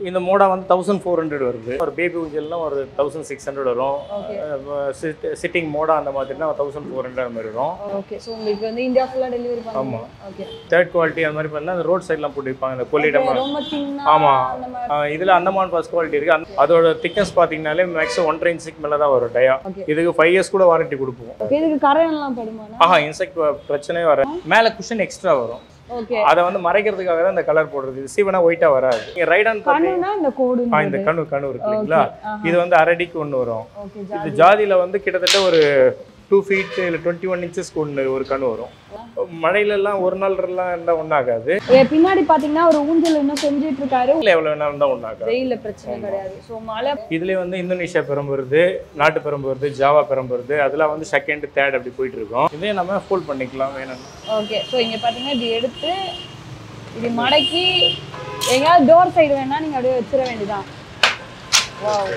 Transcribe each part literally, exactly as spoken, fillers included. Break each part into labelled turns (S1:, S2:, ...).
S1: இந்த மோடா வந்து தௌசண்ட் ஃபோர் ஹண்ட்ரட் வருது. ஒரு பேபி ஊஞ்சல்லாம் ஒரு தௌசண்ட் சிக்ஸ் ஹண்ட்ரட் வரும். சிட்டிங் மோடா அந்த மாதிரினா தௌசண்ட் ஃபோர் ஹண்ட்ரட் அந்த மாதிரி வரும்.
S2: ஓகே. ஸோ உங்களுக்கு வந்து இந்தியா ஃபுல்லாக டெலிவரி பண்ணுவோம். ஆமாம். ஓகே.
S1: தேர்ட் குவாலிட்டி அந்த மாதிரி பண்ணால் அந்த ரோட் சைட்லாம் போட்டு வைப்பாங்க இந்த கொள்ளிடம். ஆமாம். இதில் அந்தமான் ஃபர்ஸ்ட் குவாலிட்டி இருக்குது. அதோட திக்னஸ் பார்த்தீங்கன்னாலே மேக்ஸிமம் ஒன்றரை இன்ச்சுக்கு மேலே தான் வரும் டயா. இதுக்கு ஃபைவ் இயர்ஸ் கூட வாரண்டி கொடுப்போம்.
S2: இதுக்கு கரையெல்லாம் படுமா?
S1: ஆஹா, இன்செக்ட் பிரச்சனையே வர. மேலே குஷன் எக்ஸ்ட்ரா வரும்.
S2: ஓகே.
S1: அத வந்து மறைக்கிறதுக்காக தான் இந்த கலர் போடுறது. சீவனா ஒயிட்டா வராது. நீங்க ரைட் ஆன்
S2: கண்ணுனா இந்த கோடு.
S1: ஆ, இந்த கண்ணு கண்ணு இருக்குங்களா, இது வந்து அரடிக்கு ஒன்னு வரும். இது ஜாதியில வந்து கிட்டத்தட்ட ஒரு டூ ஃபீட் இல்ல டுவெண்ட்டி ஒன் இன்ச்சஸ் ஒன்று ஒரு கண்ணு வரும். மழையில எல்லாம் ஒரு நாள் எல்லாம் இருந்தா ஒண்ணாகாது.
S2: பின்னாடி பாத்தீங்கன்னா ஒரு ஊஞ்சல் இன்னும் செஞ்சிட்டு இருக்காரு.
S1: எவ்வளவு வேணா இருந்தா ஒண்ணாகாது.
S2: வெயில்ல பிரச்சனை கிடையாது. சோ மழை
S1: இதுலயே வந்து இந்தோனேஷியா பெரம்பு வருது, நாட்டு பெரம்பு வருது, ஜாவா பெரம்பு வருது. அதெல்லாம் வந்து செகண்ட் தேர்ட் அப்படி போயிட்டு இருக்கோம். இதே நம்ம ஃபோல்ட் பண்ணிக்கலாம் வேணும்.
S2: ஓகே. சோ இங்க பாத்தீங்கன்னா இது எடுத்து இது மடக்கி எங்கயாவது டோர் சைடு வேணா நீங்க அப்படியே வச்சிர வேண்டியதான். வாவ்.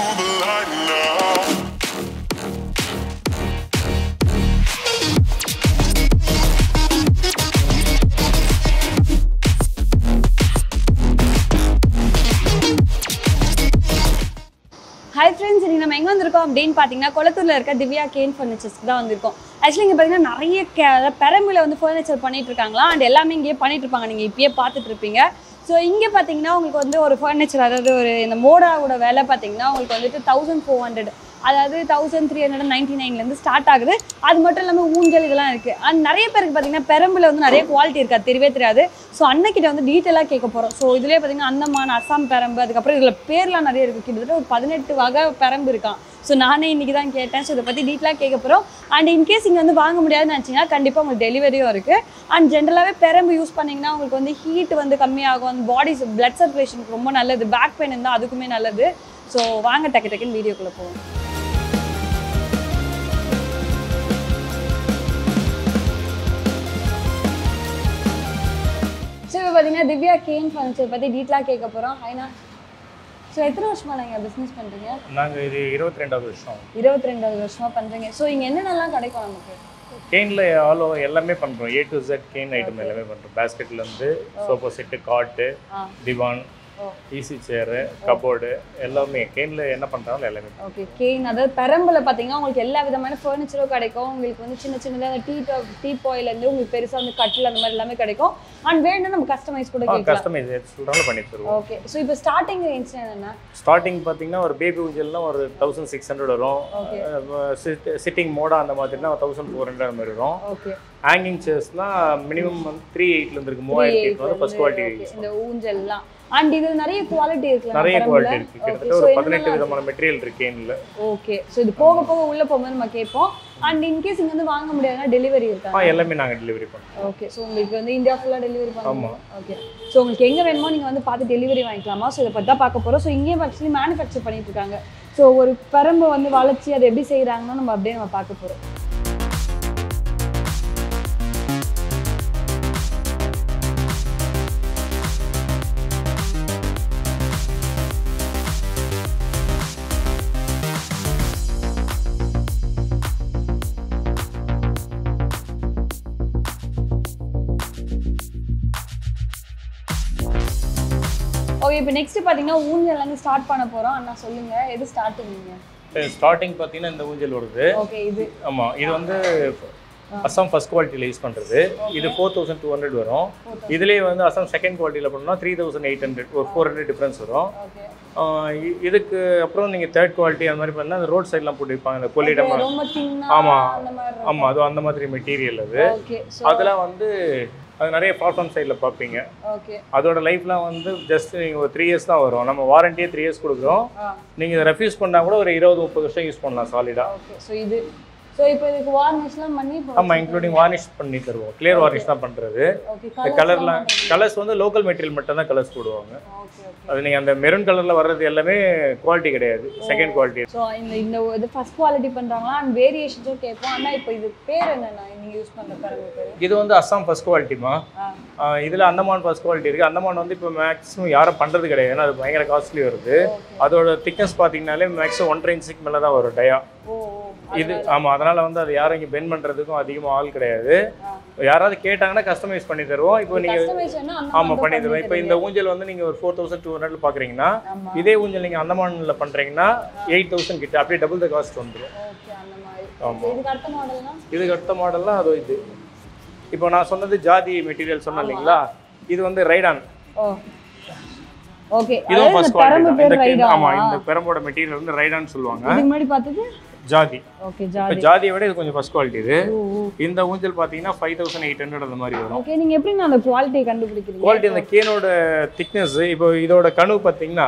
S2: Hi friends, இன்னைக்கு நம்ம எங்க வந்திருக்கோம் அப்படின்னு பாத்தீங்கன்னா கொளத்தூர்ல இருக்க திவ்யா கேன் ஃபர்னிச்சர்ஸ்க்கு தான் வந்திருக்கோம். ஆக்சுவலி இங்க பாத்தீங்கன்னா நிறைய பெரம்புல வந்து ஃபர்னிச்சர் பண்ணிட்டு இருக்காங்களா, அண்ட் எல்லாமே இங்கேயே பண்ணிட்டு இருப்பாங்க. நீங்க இப்பயே பார்த்துட்டு இருப்பீங்க. ஸோ இங்கே பார்த்தீங்கன்னா உங்களுக்கு வந்து ஒரு ஃபர்னிச்சர், அதாவது ஒரு இந்த மோடாவோட விலை பார்த்தீங்கன்னா உங்களுக்கு வந்துட்டு தௌசண்ட் ஃபோர் ஹண்ட்ரட் அதாவது தௌசண்ட் த்ரீ ஹண்ட்ரட் நைன்டி நைன்லேருந்து ஸ்டார்ட் ஆகுது. அது மட்டும் இல்லாமல் ஊஞ்சல் இதெல்லாம் இருக்குது. அண்ட் நிறைய பேருக்கு பார்த்தீங்கன்னா பெரம்பில் வந்து நிறைய குவாலிட்டி இருக்குது, தெரியவே தெரியாது. ஸோ அன்னைக்கிட்ட வந்து டீட்டெயிலாக கேட்க போகிறோம். ஸோ இதுலேயே பார்த்தீங்கன்னா அந்தமான், அசாம் பெரம்பு, அதுக்கப்புறம் இதில் பேர்லாம் நிறைய இருக்குது. கிட்டத்தட்ட ஒரு பதினெட்டு வகை பெரம்பு இருக்கான். ஸோ நானே இன்றைக்கி தான் கேட்டேன். ஸோ இதை பற்றி டீட்டெயிலாக கேட்க போகிறோம். அண்ட் இன்கேஸ் இங்கே வந்து வாங்க முடியாதுன்னு நினச்சிங்கன்னா கண்டிப்பாக உங்களுக்கு டெலிவரியும் இருக்குது. அண்ட் ஜென்ரலாகவே பெரம்பு யூஸ் பண்ணிங்கன்னா உங்களுக்கு வந்து ஹீட் வந்து கம்மியாகும். அந்த பாடி பிளட் சர்க்குலேஷனுக்கு ரொம்ப நல்லது. பேக் பெயின் இருந்தால் அதுக்குமே நல்லது. ஸோ வாங்க டக்கு டக்குன்னு வீடியோக்குள்ளே போவோம். ஸோ இப்போ பார்த்தீங்கன்னா திவ்யா கேன் ஃபர்னிச்சர் பற்றி டீட்டெயிலாக கேட்க போகிறோம். ஹைனா, ஸோ எத்தனை வருஷமா நீங்கள் பிஸ்னஸ் பண்ணுறீங்க?
S1: நாங்கள் இது இருபத்தி ரெண்டாவது வருஷம்.
S2: இருபத்தி ரெண்டாவது வருஷமா பண்ணுறீங்க. ஸோ இங்கே என்னென்னலாம் கிடைக்கும் நமக்கு?
S1: கேனில் ஆல் எல்லாமே பண்ணுறோம். A to Z cane item எல்லாமே பண்ணுறோம். பேஸ்கெட்லேருந்து சோஃபா செட்டு, காட்டு, திவான், ஈஸி சேரு, கபோர்டு எல்லாமே கேனில் என்ன பண்ணுறாங்களோ எல்லாமே.
S2: ஓகே. கேன் அதாவது பெரம்பில் பார்த்தீங்கன்னா உங்களுக்கு எல்லா விதமான ஃபர்னிச்சரும் கிடைக்கும். உங்களுக்கு வந்து சின்ன சின்னதாக டீ டீ பாயிலேருந்து உங்களுக்கு பெருசாக வந்து கட்டில் அந்த மாதிரி எல்லாமே கிடைக்கும். அண்ட் வேணும்னா நம்ம கஸ்டமைஸ் கூட கேட்கலாம்.
S1: கஸ்டமைஸ் சொல்கிறாலும் பண்ணி தருவோம்.
S2: ஓகே. ஸோ இப்போ ஸ்டார்டிங் ரேஞ்ச் என்னென்னா?
S1: ஸ்டார்டிங் பார்த்தீங்கன்னா ஒரு பேபி ஊஞ்சல்லாம் ஒரு தௌசண்ட் சிக்ஸ் ஹண்ட்ரட் வரும். சிட்டிங் மோடா அந்த மாதிரினா தௌசண்ட் ஃபோர் ஹண்ட்ரட் அந்த மாதிரி வரும்.
S2: ஓகே.
S1: ஹேங்கிங் சேர்ஸ்லாம் மினிமம் வந்து த்ரீ எயிட்லேருந்து இருக்கு. மூவாயிரத்தி வந்து ஃபர்ஸ்ட் குவாலிட்டி.
S2: இந்த ஊஞ்சல்லாம் அண்ட் இது நிறைய குவாலிட்டி இருக்குல,
S1: நிறைய குவாலிட்டி இருக்கு. கிட்டத்தட்ட ஒரு பதினெட்டு விதமான மெட்டீரியல் இருக்கு கேன்ல.
S2: ஓகே. சோ இது போக போக உள்ள போகும்போது நம்ம கேட்போம். அண்ட் இன் கேஸ் இங்க வந்து வாங்க முடியாதுன்னா டெலிவரி இருக்கா?
S1: ஆ, எல்லாமே நாங்க டெலிவரி பண்றோம்.
S2: ஓகே. சோ உங்களுக்கு வந்து இந்தியா ஃபுல்லா டெலிவரி பண்ணுவோம். ஓகே. சோ உங்களுக்கு எங்க வேணுமோ நீங்க வந்து பார்த்து டெலிவரி வாங்கிக்கலாமா? சோ இத பத்தி தான் பார்க்க போறோம். சோ இங்கேயே ஆக்சுவலி மேனுஃபேக்சர் பண்ணிட்டு இருக்காங்க. சோ ஒரு பெரம்பு வந்து வளைச்சி அதை எப்படி செய்யறாங்கன்னு நம்ம அப்படியே நம்ம பார்க்க போறோம். ஓகே. இப்போ நெக்ஸ்ட் பார்த்தீங்கன்னா ஊஞ்சல் வந்து ஸ்டார்ட் பண்ண போகிறோம். அண்ணா சொல்லுங்க, எது ஸ்டார்டிங்?
S1: ஸ்டார்டிங் பார்த்தீங்கன்னா இந்த ஊஞ்சல் வருது.
S2: ஓகே. இது
S1: ஆமாம், இது வந்து அசாம் ஃபர்ஸ்ட் குவாலிட்டியில் யூஸ் பண்ணுறது. இது ஃபோர் தௌசண்ட் டூ ஹண்ட்ரட் வரும். இதுலேயே வந்து அசாம் செகண்ட் குவாலிட்டியில் பண்ணோம்னா த்ரீ தௌசண்ட் எயிட் ஹண்ட்ரட் ஒரு ஃபோர் ஹண்ட்ரட் டிஃப்ரென்ஸ் வரும். இதுக்கு அப்புறம் நீங்கள் தேர்ட் குவாலிட்டி அந்த மாதிரி பண்ணால் அந்த ரோட் சைட்லாம் போட்டு வைப்பாங்க இந்த கொள்ளிடம். ஆமாம் ஆமாம், அது அந்த மாதிரி மெட்டீரியல். அது அதெல்லாம் வந்து அது நிறைய பிளாட்ஃபார்ம் சைடில் பார்ப்பீங்க.
S2: ஓகே.
S1: அதோட லைஃப்லாம் வந்து ஜஸ்ட் நீங்கள் ஒரு த்ரீ இயர்ஸ் தான் வரும். நம்ம வாரண்டியே த்ரீ இயர்ஸ் கொடுக்குறோம். நீங்கள் இதை ரெஃப்யூஸ் பண்ணால் கூட ஒரு இருபது முப்பது வருஷம் யூஸ் பண்ணலாம் சாலிடாக.
S2: ஓகே. ஸோ இது ஸோ இப்போ இதுக்கு வார்னிஷ்லாம் பண்ணி?
S1: ஆமாம், இன்க்ளூடிங் வார்னிஷ் பண்ணி தருவோம். கிளியர் வார்னிஷ் தான் பண்ணுறது. இந்த கலர்லாம் கலர்ஸ் வந்து லோக்கல் மெட்டீரியல் மட்டும் தான் கலர்ஸ் போடுவாங்க. அது நீங்கள் அந்த மெரூன் கலரில் வர்றது எல்லாமே குவாலிட்டி கிடையாது, செகண்ட் குவாலிட்டி.
S2: ஸோ இந்த இந்த இது ஃபர்ஸ்ட் குவாலிட்டி பண்ணுறாங்களா? அண்ட் வேரியேஷன்ஸும் கேட்போம். ஆனால் இப்போ இது பேர் என்னென்னா நீங்கள் யூஸ் பண்ணுற பெரம்பு பேர்?
S1: இது வந்து அசாம் ஃபர்ஸ்ட் குவாலிட்டிமா. இதில் அந்தமான் ஃபர்ஸ்ட் குவாலிட்டி இருக்குது. அந்தமான் வந்து இப்போ மேக்ஸிமம் யாரும் பண்ணுறது கிடையாது, ஏன்னா அது பயங்கர காஸ்ட்லி வருது. அதோட திக்னஸ் பார்த்தீங்கன்னாலே மேக்ஸிமம் ஒன்றரை இன்ச்சுக்கு மேலே தான் வரும் டயா இது. ஆமாம், அதனால் வந்து அது யாரும் இங்கே பெண்ட் பண்ணுறதுக்கும் அதிகமாக ஆள் கிடையாது. யாராவது கேட்டாங்கன்னா கஸ்டமைஸ் பண்ணி தருவோம். இப்போ நீங்க
S2: கஸ்டமைஸ்னா
S1: ஆமா பண்ணி தருவோம். இப்போ இந்த ஊஞ்சல் வந்து நீங்க ஒரு four thousand two hundred ல பாக்குறீங்கன்னா இதே ஊஞ்சல் நீங்க அந்தமான்ல பண்றீங்கன்னா eight thousand கிட்ட அப்படியே டபுள் தி காஸ்ட் வந்துரும்.
S2: ஓகே அந்த மாதிரி. இதுக்கு அடுத்த மாடல்னா
S1: இதுக்கு அடுத்த மாடல்லாம் அது இது. இப்போ நான் சொன்னது ஜாதி மெட்டீரியல் சொன்னேன் இல்லீங்களா? இது வந்து ரைடான்.
S2: Oh okay.
S1: இது ஃபர்ஸ்ட் குவாலிட்டி. இந்த ஆமா இந்த பெரம்போட மெட்டீரியல் வந்து ரைடான் சொல்லுவாங்க.
S2: இதுக்கு முன்னாடி பார்த்தது
S1: ஜாதி.
S2: ஓகே ஜாதி.
S1: இப்போ ஜாதியை விட இது கொஞ்சம் ஃபர்ஸ்ட் குவாலிட்டி இது. இந்த ஊஞ்சல் பாத்தீங்கன்னா five thousand eight hundred அந்த மாதிரி வரும்.
S2: ஓகே. நீங்க எப்படி அந்த குவாலிட்டியை கண்டுபிடிக்கிறீங்க?
S1: குவாலிட்டி அந்த கேனோட திக்னஸ் இப்போ இதோட கனவு பாத்தீங்கன்னா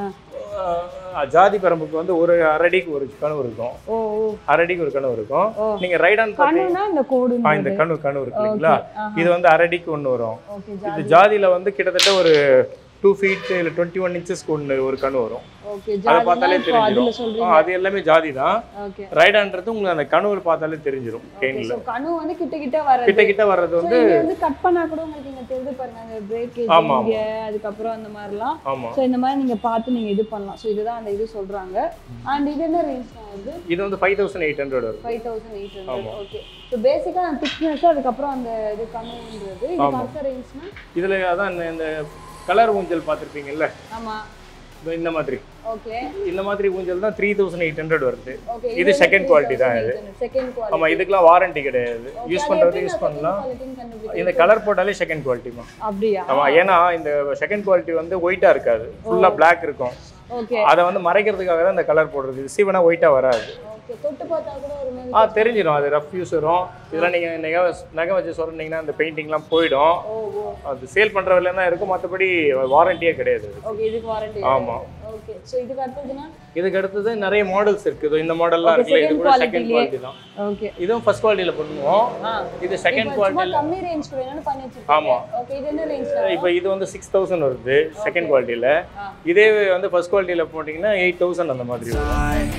S1: ஜாதி பெரம்புக்கு வந்து ஒரு அரடிக்கு ஒரு கனவு இருக்கும். ஓ அரடிக்கு ஒரு கனவு இருக்கும். நீங்க ரைடான்
S2: கனவுனா இந்த கோடு
S1: இந்த கனவு கனவு இருக்கு இல்லீங்களா? இது வந்து அரடிக்கு ஒன்னு வரும். இது ஜாதியில வந்து கிட்டத்தட்ட ஒரு two feet இல்ல twenty-one inches கொண்டு ஒரு கனவு வரும்.
S2: ஓகே
S1: அத பார்த்தாலே தெரிஞ்சிரும். அது எல்லாமே ஜாதி தான்.
S2: ஓகே.
S1: ரைடான்றது உங்களுக்கு அந்த கனவு பார்த்தாலே தெரிஞ்சிரும் கேன்ல.
S2: சோ கனவு வந்து கிட்ட கிட்ட வரது.
S1: கிட்ட கிட்ட வரது வந்து
S2: இது வந்து கட் பண்ணா கூட உங்களுக்கு இங்க தெரிஞ்சு பாருங்க அந்த பிரேக்கேஜ் இங்க அதுக்கு அப்புறம் அந்த மாதிரிலாம். சோ இந்த மாதிரி நீங்க பார்த்து நீங்க இது பண்ணலாம். சோ இதுதான் அந்த இது சொல்றாங்க. and இது என்ன ரேஞ்ச் ஆகுது? இது
S1: வந்து five thousand eight hundred வரும்.
S2: five thousand eight hundred. Okay. So basically அந்த திக்னஸ் அதுக்கு அப்புறம் அந்த இது கனவுன்றது இது அடுத்த ரேஞ்ச்னா
S1: இதுல அதான் இந்த கலர் ஊஞ்சல் பாத்திருப்பீங்கல்ல?
S2: ஆமா.
S1: இந்த மாதிரி.
S2: ஓகே. இந்த
S1: மாதிரி ஊஞ்சல் தான் three thousand eight hundred வருது. இது செகண்ட் குவாலிட்டி தான் இது.
S2: Second quality.
S1: ஆமா இதுக்குலாம் வாரண்டி கிடையாது. யூஸ் பண்றது யூஸ் பண்ணலாம். இந்த கலர் போட்டாலே செகண்ட் குவாலிட்டி தான்.
S2: அப்படியே.
S1: ஆமா ஏனா இந்த செகண்ட் குவாலிட்டி வந்து ஒயிட்டா இருக்காது. ஃபுல்லா Black இருக்கும்.
S2: ஓகே.
S1: அத வந்து மறைக்கிறதுக்காக தான் இந்த கலர் போடுறது. சீவனா ஒயிட்டா வராது.
S2: ஓகே. தொட்டு பார்த்தா கூட ஒரு மாதிரி
S1: ஆ தெரிஞ்சிரும். அது ரஃப் யூஸ் வரும். இதெல்லாம் நீங்க நகை நகை வச்சு சொன்னீங்கன்னா அந்த பெயிண்டிங்லாம் போய்டும்.
S2: ஓ ஓ.
S1: அது சேல் பண்ற வரையில தான் இருக்கும். மத்தபடி வாரண்டியே கிடையாது.
S2: ஓகே. இதுக்கு வாரண்டி.
S1: ஆமா.
S2: ஓகே. சோ இதுக்கு அடுத்ததுனா
S1: இதுக்கு அடுத்தது நிறைய மாடல்ஸ் இருக்கு. இந்த மாடல்லாம் இருக்கு. இது கூட செகண்ட் குவாலிட்டி தான்.
S2: ஓகே.
S1: இதுவும் ஃபர்ஸ்ட் குவாலிட்டில பண்ணுவோம். இது செகண்ட் குவாலிட்டில
S2: கம்மி ரேஞ்ச்க்கு வேணும்னு பண்ணி வச்சிருக்கீங்க.
S1: ஆமா.
S2: ஓகே. இது என்ன ரேஞ்ச்ல?
S1: இப்போ இது வந்து six thousand வருது செகண்ட் குவாலிட்டில. இதே வந்து ஃபர்ஸ்ட் குவாலிட்டில போடிங்கன்னா eight thousand அந்த மாதிரி வரும்.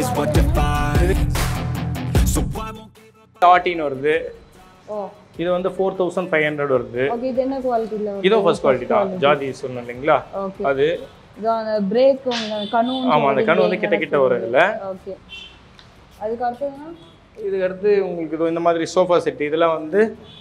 S1: fourteen வருது. ஓ இது வந்து four thousand five hundred வருது.
S2: ஓகே. இது என்ன குவாலிட்டில வருது?
S1: இதுவும் ஃபர்ஸ்ட் குவாலிட்டி தான். ஜாதி சொன்னேன் இல்லீங்களா? அது
S2: இது அந்த பிரேக் கனவு.
S1: ஆமா அந்த கனவு வந்து கிட்ட கிட்ட வரும் இதுல.
S2: ஓகே. அதுக்கு அடுத்ததுனா
S1: இதுக்கு அடுத்து உங்களுக்கு இந்த மாதிரி சோஃபா செட் இதெல்லாம் வந்து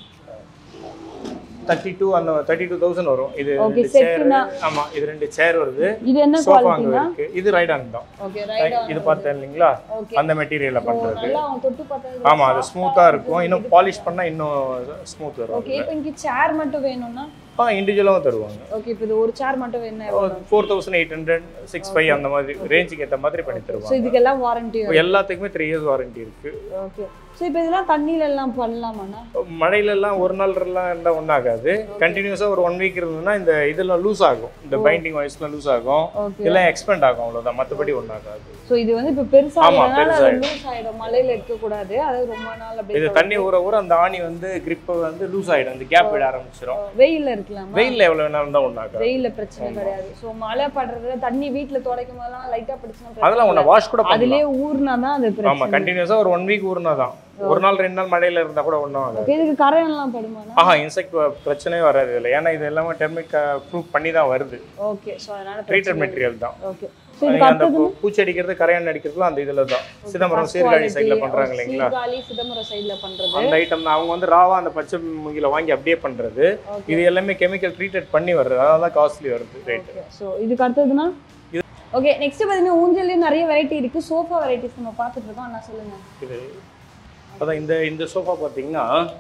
S1: thirty-two அந்த thirty-two thousand வரும். இது ரெண்டு சேர். ஆமா இது ரெண்டு சேர் வருது.
S2: இது என்ன குவாலிட்டினா?
S1: இது ரைடான் தான்.
S2: Okay rattan.
S1: இது பார்த்தேன் இல்லீங்களா? அந்த மெட்டீரியல்ல பண்றது.
S2: நல்லா தொட்டு பார்த்தா.
S1: ஆமா அது ஸ்மூத்தா இருக்கும். இன்னும் பாலிஷ் பண்ணா இன்னும் ஸ்மூத் வரும்.
S2: ஓகே. இப்போ இங்க சேர் மட்டும் வேணும்னா
S1: ஆ இன்டிவிஜுவலாவும் தருவாங்க.
S2: ஓகே. இப்போ இது ஒரு சேர் மட்டும் வேணும்னா எவ்வளவு?
S1: four thousand eight hundred sixty-five அந்த மாதிரி ரேஞ்சுக்கு ஏத்த மாதிரி பண்ணி தருவாங்க.
S2: சோ இதுக்கெல்லாம் வாரண்டி வரும்.
S1: எல்லாத்துக்குமே three years வாரண்டி இருக்கு.
S2: ஓகே. சோ இப்போ இதெல்லாம் தண்ணில எல்லாம் பண்ணலாமானா?
S1: மழையில எல்லாம் ஒரு நாள் எல்லாம் இருந்தா ஒண்ணாகாது. கண்டினியூஸா ஒரு one week இருந்ததுன்னா இந்த இதெல்லாம் லூஸ் ஆகும். இந்த பைண்டிங் வைஸ்ல லூஸ் ஆகும். எல்லாம் எக்ஸ்பேண்ட் ஆகும் அவ்வளவுதான். மத்தபடி ஒண்ணாகாது.
S2: சோ இது வந்து இப்ப பெருசா ஆனனால லூஸ் ஆயிடும். மழையில இருக்க கூடாது. அது ரொம்ப நாள் அப்படியே
S1: இது தண்ணி ஊற ஊற அந்த ஆணி வந்து grip வந்து லூஸ் ஆயிடும். அந்த கேப் விட ஆரம்பிச்சிரும்.
S2: வெயில்ல இருக்கலாமா?
S1: வெயில்ல எவ்வளவு நேரம் தான் ஒண்ணாகாது.
S2: வெயில்ல பிரச்சனை கிடையாது. சோ மழை படுறதுல தண்ணி வீட்ல துடைக்கும் போதெல்லாம் லைட்டா படுச்சுனா
S1: அதெல்லாம் ஒண்ண வாஷ் கூட பண்ணலாம்.
S2: அதிலே ஊர்னா தான் அது பிரச்சனை.
S1: ஆமா கண்டினியூஸா ஒரு one week ஊர்னா தான். ஒரு நாள் ரெண்டு நாள் மழையில இருந்தா கூட ஒண்ணும் ஆகாது.
S2: இதுக்கு கரையான் எல்லாம் படுமானா?
S1: ஆஹா இன்செக்ட் பிரச்சனையே வராது இல்ல. ஏன்னா இது எல்லாமே டெர்மிக் ப்ரூஃப் பண்ணி தான் வருது.
S2: ஓகே. சோ அதனால
S1: ட்ரீட்டட் மெட்டீரியல் தான்.
S2: ஓகே.
S1: சோ அந்த பூச்சி அடிக்கிறது கரையான் அடிக்கிறதுலாம் அந்த இதுல தான். சிதம்பரம் சீர்காழி சைடுல பண்றாங்க இல்லீங்களா?
S2: சீர்காழி சிதம்பரம் சைடுல பண்றது.
S1: அந்த ஐட்டம் அவங்க வந்து ராவா அந்த பச்சை மூங்கில வாங்கி அப்படியே பண்றது. இது எல்லாமே கெமிக்கல் ட்ரீட்டட் பண்ணி வருது. அதனால தான் காஸ்ட்லி வருது ரேட்.
S2: சோ இதுக்கு அடுத்ததுனா ஓகே. நெக்ஸ்ட் பாத்தீங்கன்னா ஊஞ்சல்ல நிறைய வெரைட்டி இருக்கு. சோஃபா வெரைட்டிஸ் நம்ம பார்த்துட்டு இருக்கோம். அண்ணா சொல்லுங்க.
S1: இது அதான் இந்த இந்த சோஃபா பாத்தீங்கன்னா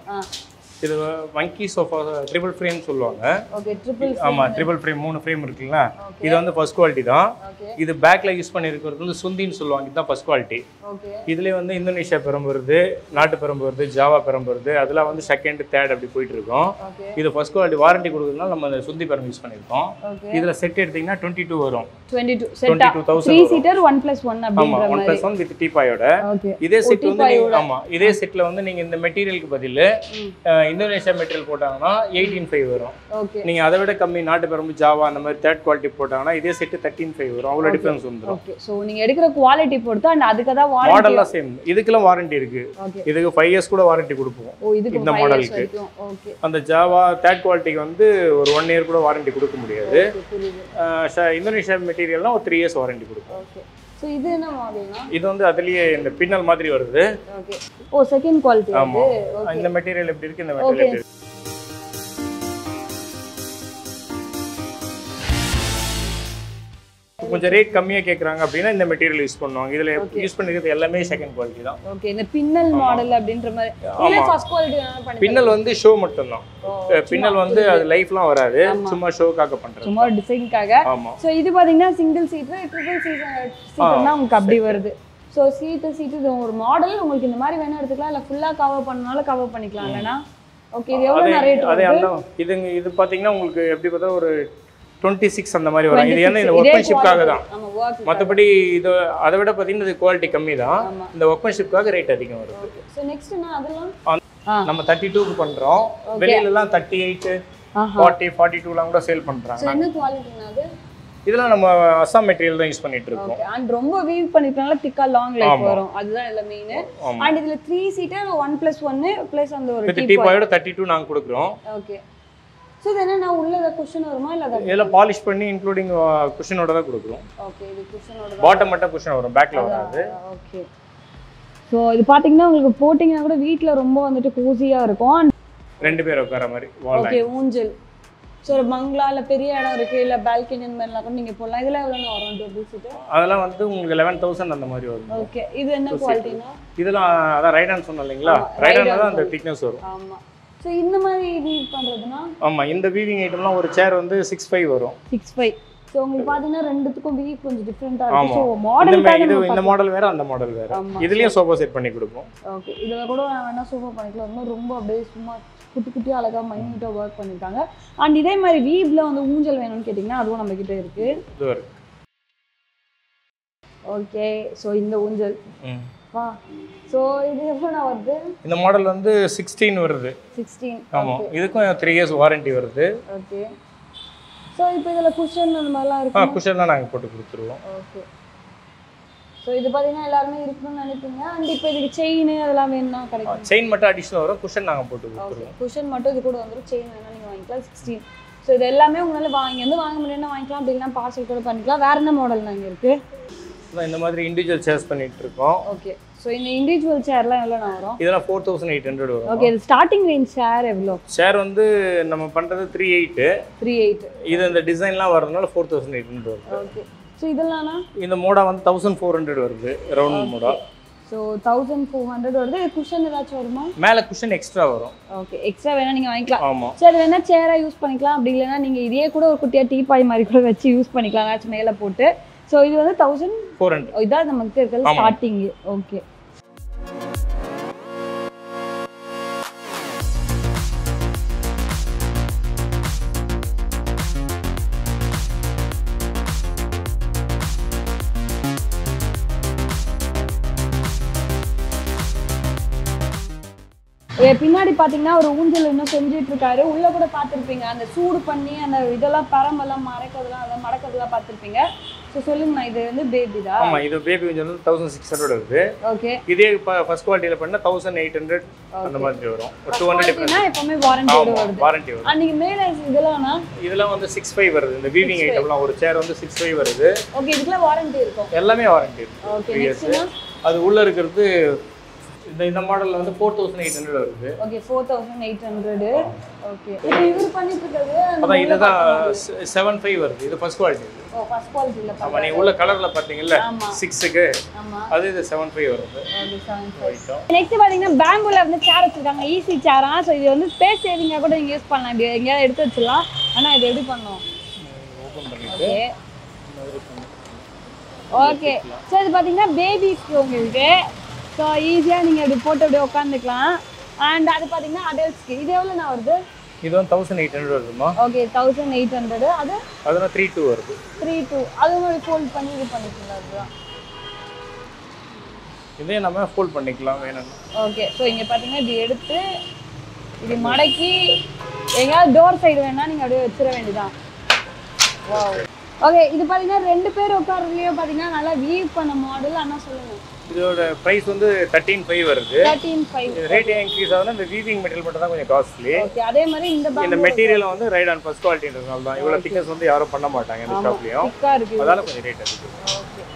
S1: இது வங்கி சோஃபா ட்ரிபிள் ஃப்ரேம் சொல்லுவாங்க.
S2: ஓகே. ட்ரிபிள்
S1: ஆமா ட்ரிபிள் ஃப்ரேம் மூணு ஃப்ரேம் இருக்குல்ல? இது வந்து ஃபர்ஸ்ட் குவாலிட்டி தான். இது பேக்ல யூஸ் பண்ணிருக்கிறது வந்து சுந்தின்னு சொல்லுவாங்க. இதுதான் ஃபர்ஸ்ட் குவாலிட்டி.
S2: ஓகே.
S1: இதுல வந்து இந்தோனேஷியா பெரம்பு வருது, நாட்டு பெரம்பு வருது, ஜாவா பெரம்பு வருது. அதெல்லாம் வந்து செகண்ட் தேர்ட் அப்படி போயிட்டு இருக்கும். இது ஃபர்ஸ்ட் குவாலிட்டி வாரண்டி கொடுக்கறதுனால நம்ம அந்த சுந்தி பெரம்பு யூஸ் பண்ணிருக்கோம். இதுல செட் எடுத்தீங்கன்னா twenty-two வரும்.
S2: twenty-two twenty-two thousand three seater one plus one அப்படிங்கற மாதிரி.
S1: one plus one with டீபாயோட. இதே செட் வந்து நீங்க ஆமா இதே செட்ல வந்து நீங்க இந்த மெட்டீரியலுக்கு பதில் இந்தோனேஷியா மெட்டீரியல் போட்டாங்கன்னா eighteen five வரும்.
S2: ஓகே.
S1: நீங்க அதை விட கம்மி நாட்டு பெரம்பு ஜாவா அந்த மாதிரி தேர்ட் குவாலிட்டி போட்டாங்கன்னா இதே செட் thirteen five வரும். அவ்வளவு டிஃபரன்ஸ் வந்துரும்.
S2: ஓகே. சோ நீங்க எடுக்கிற குவாலிட்டி பொறுத்து and அதுக்கு தான் வாரண்டி.
S1: மாடல்லாம் சேம். இதுக்கெல்லாம் வாரண்டி இருக்கு. இதுக்கு five years கூட வாரண்டி கொடுப்போம்.
S2: ஓ இதுக்கு
S1: இந்த மாடலுக்கு.
S2: ஓகே.
S1: அந்த ஜாவா தேர்ட் குவாலிட்டிக்கு வந்து ஒரு one year கூட வாரண்டி கொடுக்க முடியாது. இந்தோனேஷியா மெட்டீரியல்னா ஒரு three years வாரண்டி கொடுப்போம்.
S2: ஓகே. சோ சோ இது என்ன மாடல்னா
S1: இது வந்து அதுலயே இந்த பின்னல் மாதிரி வருது
S2: ஓகே ஓ செகண்ட் குவாலிட்டி
S1: ஆமா இந்த மெட்டீரியல் எப்படி இருக்கு இந்த மெட்டீரியல் எப்படி இருக்கு கொஞ்சம் ரேட் கம்மியா கேக்குறாங்க அப்படினா இந்த மெட்டீரியல் யூஸ் பண்ணுவாங்க இதுல யூஸ் பண்ணிருக்கிறது எல்லாமே செகண்ட் குவாலிட்டி தான்
S2: ஓகே இந்த பின்னல் மாடல் அப்படின்ற மாதிரி இல்ல ஃபர்ஸ்ட் குவாலிட்டி நான் பண்ணி
S1: பின்னல் வந்து ஷோ மட்டும் தான் பின்னல் வந்து அது லைஃப்லாம் வராது சும்மா ஷோக்காக பண்றது
S2: சும்மா டிசைன்காக சோ இது பாத்தீங்கன்னா சிங்கிள் சீட் ட்ரிபிள் சீட்னா உங்களுக்கு அப்படி வருது சோ சீட் சீட் இது ஒரு மாடல் உங்களுக்கு இந்த மாதிரி வேணா எடுத்துக்கலாம் இல்ல ஃபுல்லா கவர் பண்ணனால கவர் பண்ணிக்கலாம் இல்லனா ஓகே இது எவ்வளவு ரேட்
S1: அதே அந்த இது இது பாத்தீங்கன்னா உங்களுக்கு எப்படி பார்த்தா ஒரு twenty-six அந்த மாதிரி வரும் இது என்ன இந்த வர்க்மேன்ஷிப்காக தான் மத்தபடி இது அதை விட பாத்தீங்கன்னா இது குவாலிட்டி கம்மி தான் இந்த வர்க்மேன்ஷிப்காக ரேட் அதிகம் வருது
S2: சோ நெக்ஸ்ட் நான் அதெல்லாம்
S1: நம்ம thirty-two க்கு பண்றோம் வெளியில எல்லாம் thirty-eight forty forty-two லாம் கூட சேல் பண்றாங்க
S2: சோ என்ன குவாலிட்டினா அது
S1: இதெல்லாம் நம்ம அசாம் மெட்டீரியல் தான் யூஸ் பண்ணிட்டு இருக்கோம்
S2: ஓகே and ரொம்ப வீவ் பண்ணிட்டனால திக்கா லாங் லைஃப் வரும் அதுதான் இல்ல மெயின் and இதுல three seater one plus one plus அந்த ஒரு
S1: டீபாயோட thirty-two நாங்க கொடுக்கிறோம்
S2: ஓகே சோ இது என்ன உள்ள அந்த குஷன் வருமா இல்ல அது
S1: இதெல்லாம் பாலிஷ் பண்ணி இன்க்ளூடிங் குஷனோட தான் கொடுக்கிறோம்
S2: ஓகே இது குஷனோட தான்
S1: பாட்டம் மட்டும் குஷன் வரும் பேக்ல வராது
S2: ஓகே சோ இது பாத்தீங்கன்னா உங்களுக்கு போட்டிங்கனா கூட வீட்ல ரொம்ப வந்துட்டு கோசியா இருக்கும்
S1: ரெண்டு பேர் உட்கார மாதிரி வால்
S2: ஓகே ஊஞ்சல் சோ ஒரு பங்களால பெரிய இடம் இருக்கு இல்ல பால்கனி அந்த மாதிரிலாம் கூட நீங்க போடலாம் இதெல்லாம் எவ்வளவு வரும் டபுள் சீட்
S1: அதெல்லாம் வந்து உங்களுக்கு eleven thousand அந்த மாதிரி வரும்
S2: ஓகே இது என்ன குவாலிட்டினா
S1: இதெல்லாம் அத ரைடான் சொன்னேன் இல்லீங்களா ரைடான் தான் அந்த திக்னஸ் வரும்
S2: ஆமா சோ இந்த மாதிரி வீவ் பண்றதுனா
S1: ஆமா இந்த வீவிங் ஐட்டம்லாம் ஒரு சேர் வந்து six five வரும்
S2: six five சோ உங்களுக்கு பாத்தீங்கன்னா ரெண்டுத்துக்கும் வீவ் கொஞ்சம் டிஃபரண்டா இருக்கு சோ மாடல்
S1: இது இந்த மாடல் வேற அந்த மாடல் வேற இதுலயும் சோஃபா செட் பண்ணி கொடுப்போம்
S2: ஓகே இதுல கூட வேணா சோஃபா பண்ணிக்கலாம் இன்னும் ரொம்ப அப்படியே சும்மா குட்டி குட்டி அழகா மைன்யூட்டா வர்க் பண்ணிருக்காங்க and இதே மாதிரி வீவ்ல வந்து ஊஞ்சல் வேணும்னு கேட்டிங்கன்னா அதுவும் நம்ம கிட்ட இருக்கு
S1: இது இருக்கு
S2: ஓகே சோ இந்த ஊஞ்சல் வா சோ இது எவ்வளவு வருது
S1: இந்த மாடல் வந்து sixteen வருது
S2: sixteen
S1: ஆமா இதுக்கும் three years வாரண்டி வருது
S2: ஓகே சோ இப்போ இதல குஷன் அந்த மாதிரிலாம் இருக்கு
S1: ஆ குஷன்லாம் நாங்க போட்டு கொடுத்துருவோம்
S2: ஓகே சோ இது பாத்தீங்கன்னா எல்லாரும் இருக்குன்னு நினைப்பீங்க and இப்போ இதுக்கு செயின் அதெல்லாம் வேணும்னா கிடைக்கும்
S1: செயின் மட்டும் அடிஷனல் வரும் குஷன் நாங்க போட்டு கொடுத்துருவோம்
S2: குஷன் மட்டும் இது கூட வந்துரும் செயின் வேணா நீங்க வாங்கிக்கலாம் sixteen சோ இது எல்லாமே உங்களால வாங்கி வந்து வாங்க முடியலன்னா வாங்கிக்கலாம் அப்படி இல்லனா பார்சல் கூட பண்ணிக்கலாம் வேற என்ன மாடல் நாங்க இருக்கு
S1: இந்த மாதிரி இன்டிவிஜுவல் சேர்ஸ் பண்ணிட்டு இருக்கோம்
S2: ஓகே சோ இந்த இன்டிவிஜுவல் சேர்லாம் எவ்வளவு வரும்
S1: இதெல்லாம் four thousand eight hundred வரும்
S2: ஓகே இது ஸ்டார்டிங் ரேஞ்ச் சேர் எவ்வளவு
S1: சேர் வந்து நம்ம பண்றது thirty-eight
S2: thirty-eight
S1: இது இந்த டிசைன்லாம் வரதுனால four thousand eight hundred வரும்
S2: ஓகே சோ இதெல்லாம்னா
S1: இந்த மோடா வந்து one thousand four hundred வருது ரவுண்ட் மோடா
S2: so one thousand four hundred வருது குஷன் ஏதாச்சும் வருமா
S1: மேல குஷன் எக்ஸ்ட்ரா வரும்
S2: ஓகே எக்ஸ்ட்ரா வேணா நீங்க வாங்கிக்கலாம்
S1: ஆமா
S2: சரி வேணா சேரா யூஸ் பண்ணிக்கலாம் அப்படி இல்லனா நீங்க இதே கூட ஒரு குட்டியா டீபாய் மாதிரி கூட வச்சு யூஸ் பண்ணிக்கலாம் ஏதாச்சும் மேல போட்டு சோ இது வந்து one thousand
S1: four hundred
S2: இதான் நமக்கு இருக்கிற ஸ்டார்டிங் ஓகே பின்னாடி பாத்தீங்கன்னா ஒரு ஊஞ்சல் இன்னும் செஞ்சுட்டு இருக்காரு உள்ள கூட பாத்திருப்பீங்க அந்த சூடு பண்ணி அந்த இதெல்லாம் பரம்பெல்லாம் மறைக்கிறதுலாம் அதெல்லாம் மடக்கிறதுலாம் பாத்திருப்பீங்க சோ சொல்லுங்க இது வந்து பேபி தான்
S1: ஆமா இது பேபி ஊஞ்சல் வந்து one thousand six hundred வருது
S2: ஓகே
S1: இதே ஃபர்ஸ்ட் குவாலிட்டில பண்ணா one thousand eight hundred அந்த மாதிரி வரும் two hundred
S2: டிஃபரன்ஸ் எப்பவுமே வாரண்டியோட வருது
S1: வாரண்டி வரும்
S2: அன்னைக்கு மேல இதெல்லாம்னா
S1: இதெல்லாம் வந்து six five வருது இந்த வீவிங் ஐட்டம்லாம் ஒரு சேர் வந்து six five வருது
S2: ஓகே இதுல வாரண்டி இருக்கும்
S1: எல்லாமே வாரண்டி இருக்கு
S2: ஓகே நெக்ஸ்ட்னா
S1: அது உள்ள இருக்கிறது இந்த இந்த மாடல்ல வந்து four thousand eight hundred வருது
S2: okay four thousand eight hundred okay இப்போ இவர் பண்ணிட்டு இருக்கிறது
S1: அத இதுதான் seven five வருது இது ஃபர்ஸ்ட் குவாலிட்டி
S2: ஓ ஃபர்ஸ்ட் குவாலிட்டில
S1: ஆமா நீ உள்ள கலர்ல பாத்தீங்கல்ல six க்கு
S2: ஆமா
S1: அது இது seven five வருது
S2: ஓகே seven five நெக்ஸ்ட் பாத்தீங்கன்னா பேம்பூல வந்து சேர் வச்சிருக்காங்க ஈஸி சேரா சோ இது வந்து ஸ்பேஸ் சேவிங்கா கூட நீங்க யூஸ் பண்ணலாம் இப்படி எங்கயா எடுத்து வச்சிரலாம் ஆனா இது எப்படி பண்ணனும்
S1: ஓபன் பண்ணிட்டு
S2: ஓகே சோ இது பாத்தீங்கன்னா பேபிஸ்க்கு உங்களுக்கு சோ ஈஸியா நீங்க அப்படி போட்டு அப்படியே உட்கார்ந்துக்கலாம் and அது பாத்தீங்கன்னா அடல்ட்ஸ்க்கு இது எவ்வளவு நான் வருது
S1: இது வந்து one thousand eight hundred வருதுமா
S2: okay one thousand eight hundred அது
S1: அதுனா thirty-two வருது
S2: thirty-two அது மாதிரி ஃபோல்ட் பண்ணி இது பண்ணிக்கலாம் அதுதான்
S1: இதே நம்ம ஃபோல்ட் பண்ணிக்கலாம் வேணும்னா
S2: ஓகே சோ இங்க பாத்தீங்கன்னா இது எடுத்து இது மடக்கி எங்கயாவது டோர் சைடு வேணா நீங்க அப்படியே வச்சிர வேண்டியதான் வாவ் ஓகே இது பாத்தீங்கன்னா ரெண்டு பேர் உட்கார்றதுலயே பாத்தீங்கன்னா நல்லா வியூ பண்ண மாடல் அண்ணா சொல்லுங்க
S1: இதோட பிரைஸ் வந்து thirteen five வருது
S2: thirteen five
S1: ரேட் இன்க்ரீஸ் ஆகுதுனா இந்த வீவிங் மெட்டீரியல் மட்டும் தான் கொஞ்சம் காஸ்ட்லி
S2: ஓகே அதே மாதிரி இந்த
S1: இந்த மெட்டீரியல் வந்து ரைட் ஆன் ஃபர்ஸ்ட் குவாலிட்டின்றதால தான் இவ்வளவு திக்னஸ் வந்து யாரும் பண்ண மாட்டாங்க இந்த ஷாப்லயும்
S2: திக்கா இருக்கு
S1: அதனால கொஞ்சம் ரேட் அதிகம்
S2: ஓகே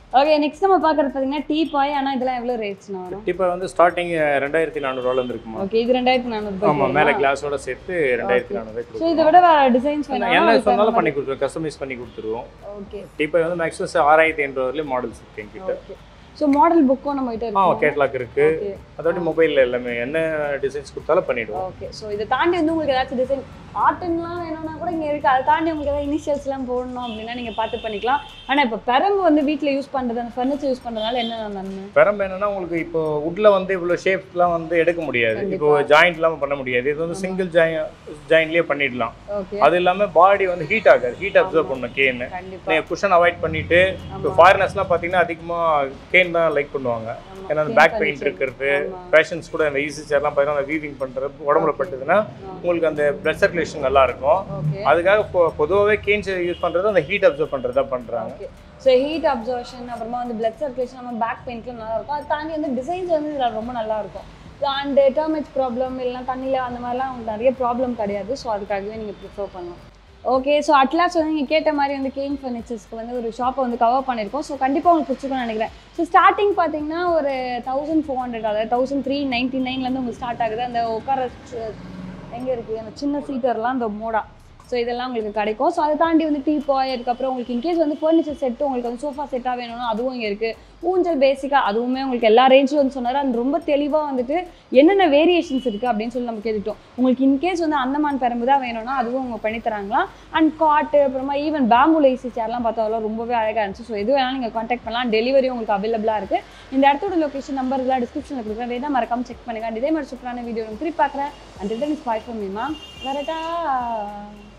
S2: ஓகே நெக்ஸ்ட் நம்ம பார்க்கறது பார்த்தீங்கன்னா டீ பாய். ஆனால் இதெல்லாம் எவ்வளோ ரேட்ஸ்னா வரும்?
S1: டீ பாய் வந்து ஸ்டார்டிங் ரெண்டாயிரத்தி நானூறுவாலேருந்து இருக்குமா?
S2: ஓகே இது ரெண்டாயிரத்தி நானூறு.
S1: ஆமாம், மேலே கிளாஸோட சேர்த்து ரெண்டாயிரத்தி நானூறு.
S2: ஸோ இதை விட வேறு டிசைன்ஸ் வேணும்
S1: என்ன சொன்னாலும் பண்ணி கொடுத்துருவோம், கஸ்டமைஸ் பண்ணி கொடுத்துருவோம்.
S2: ஓகே
S1: டீ பாய் வந்து மேக்ஸிமம் ஆறாயிரத்தி ஐநூறு வரலையும் மாடல்ஸ் இருக்கு எங்கிட்ட.
S2: ஸோ மாடல் புக்கும் நம்ம கிட்ட
S1: ஆ
S2: இருக்கு,
S1: கேட்லாக் இருக்கு. அதோட மொபைலில் எல்லாமே என்ன டிசைன்ஸ் கொடுத்தாலும் பண்ணிவிடுவோம்.
S2: ஓகே ஸோ இதை தாண்டி வந்து உங்களுக்கு ஏதாச்சும் டிசைன் ஆர்ட்லாம் வேணும்னா கூட இங்கே இருக்குது. அதை தாண்டி உங்களுக்கு ஏதாவது இனிஷியல்ஸ்லாம் போடணும் அப்படின்னா நீங்கள் பார்த்து பண்ணிக்கலாம். ஆனால் இப்போ பெரம்பு வந்து வீட்டில் யூஸ் பண்ணுறது அந்த ஃபர்னிச்சர் யூஸ் பண்ணுறதுனால என்ன நன்மை?
S1: பெரம்பு என்னன்னா உங்களுக்கு இப்போ வுட்ல வந்து இவ்வளோ ஷேப்லாம் வந்து எடுக்க முடியாது, இப்போ ஜாயிண்ட் இல்லாமல் பண்ண முடியாது. இது வந்து சிங்கிள் ஜாய் ஜாயின்லேயே பண்ணிடலாம். அது இல்லாமல் பாடி வந்து ஹீட் ஆகாது, ஹீட் அப்சர்வ் பண்ணணும் கேன்னு. நீங்கள் குஷன் அவாய்ட் பண்ணிட்டு இப்போ ஃபாரினர்ஸ்லாம் பார்த்தீங்கன்னா அதிகமாக கேன் தான் லைக் பண்ணுவாங்க. ஏன்னா அந்த பேக் பெயின் இருக்கிறது, பேஷன்ஸ் கூட அந்த ஈஸி சேர்லாம் பார்த்தீங்கன்னா அந்த வீவிங் பண்ணுறது உடம்புல பட்டுதுன்னா உங்களுக்கு அந்த பிளட் சர்க்குலேஷன் நல்லா இருக்கும். அதுக்காக பொதுவாகவே கேன்ஸ் யூஸ் பண்ணுறது அந்த ஹீட் அப்சர்வ் பண்ணுறது தான் பண்ணுறாங்க.
S2: ஸோ ஹீட் அப்சர்வேஷன் அப்புறமா வந்து பிளட் சர்க்குலேஷன் நம்ம பேக் பெயின்க்குலாம் நல்லா இருக்கும். அது தாண்டி வந்து டிசைன்ஸ் வந்து இதில் ரொம்ப நல்லா இருக்கும். அண்ட் டெர்மேஜ் ப்ராப்ளம் இல்லைனா தண்ணியில் அந்த மாதிரிலாம் உங்களுக்கு நிறைய ப்ராப்ளம் கிடையாது. ஸோ அதுக்காகவே நீங்கள் ப்ரிஃபர் பண்ணலாம். ஓகே ஸோ அட்லாஸ் வந்து நீங்கள் கேட்ட மாதிரி வந்து கேன் ஃபர்னிச்சர்ஸ்க்கு வந்து ஒரு ஷாப்பை வந்து கவர் பண்ணியிருக்கோம். ஸோ கண்டிப்பாக உங்களுக்கு பிடிச்சிருக்கும்னு நினைக்கிறேன். ஸோ ஸ்டார்டிங் பார்த்தீங்கன்னா ஒரு தௌசண்ட் ஃபோர் ஹண்ட்ரட் அதாவது தௌசண்ட் த்ரீ நைன்ட்டி நைன்லேருந்து உங்களுக்கு ஸ்டார்ட் ஆகுது. அந்த உட்கார எங்கே இருக்குது அந்த சின்ன சீட்டர்லாம் அந்த மோடா, ஸோ இதெல்லாம் உங்களுக்கு கிடைக்கும். ஸோ அதை தாண்டி வந்து டீ பாய், அதுக்கப்புறம் உங்களுக்கு இன்கேஸ் வந்து ஃபர்னிச்சர் செட்டு உங்களுக்கு வந்து சோஃபா செட்டாக வேணும்னா அதுவும் இங்கே இருக்குது. ஊஞ்சல் பேசிக்காக அதுவுமே உங்களுக்கு எல்லா ரேஞ்சிலும் வந்து சொன்னார். அது ரொம்ப தெளிவாக வந்துட்டு என்னென்ன வேரியேஷன்ஸ் இருக்குது அப்படின்னு சொல்லி நம்ம கேட்டுட்டோம். உங்களுக்கு இன்கேஸ் வந்து அந்தமான் பெரம்பு தான் வேணும்னா அதுவும் அவங்க பண்ணித்தராங்களா. அண்ட் காட்டு அப்புறமா ஈவன் பேம்பு ஏசி சேர்லாம் பார்த்தாலும் ரொம்பவே அழகாக இருந்துச்சு. ஸோ எது வேணாலும் நீங்கள் கான்டாக்ட் பண்ணலாம். டெலிவரி உங்களுக்கு அவைலபிளாக இருக்குது. இந்த இடத்தோட லொக்கேஷன் நம்பர் இதெல்லாம் டிஸ்கிரிப்ஷனில் கொடுக்குறேன், வேணா மறக்காம செக் பண்ணுங்க. இதே மாதிரி சூப்பரான வீடியோ திருப்பி பார்க்குறேன். And is bye for me ma'am. வரட்டா.